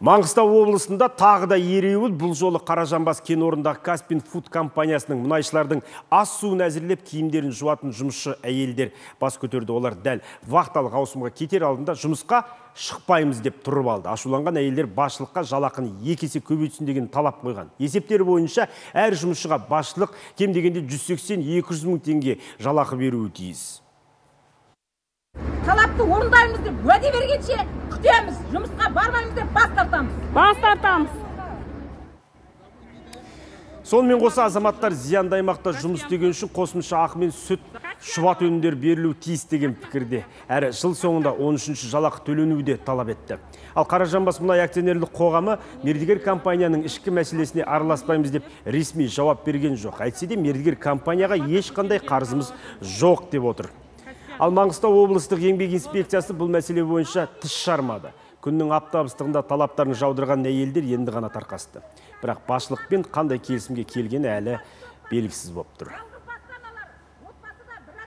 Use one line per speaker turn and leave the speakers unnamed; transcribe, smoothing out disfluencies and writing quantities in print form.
Маңғыстау облысында тағы да ереуіл. Бұл жолы Қаражанбас кен орнындағы Каспин Фуд компаниясының мұнайшылардың ас суын әзірлеп киімдерін жуатын жұмысшы әйелдер бас көтерді. Олар дәл вахталық ауысымға кетер алдында жұмысқа шықпаймыз деп тұрып алды. Ашуланған әйелдер басшылыққа жалақыны 2 есе көбейтсін деген талап қойған. Есептері бойынша әр жұмысшыға басшылық кем дегенде 180-200 мың теңге жалақы беруі тиіс.
Талапты орындаймыз деп уәде бергенше күтеміз, жұмысқа бармаймыз деп бас тартамыз.
Сонымен қоса азаматтар зиянды аймақта жұмыс істеген үшін қосымша ақы мен сүт, шұбат өнімдер берілу тиіс деген пікірде. Әрі жыл соңында 13-ші жалақы төленуі де талап етті. Ал Қаражанбас мұнай акционерлік қоғамы мердігер компанияның ішкі мәселесіне араласпаймыз деп ресми жауап берген жоқ. Әйтсе де мердігер компанияға ешқандай қарызымыз жоқ деп отыр. Ал Маңғыстау облыстық еңбек инспекциясы бұл мәселе бойынша тіс жармады. Күннің аптабыстығында талаптарын жаудырған әйелдер енді ғана тарқасты. Бірақ басшылықпен қандай келісімге келгені әлі белгісіз болып тұр.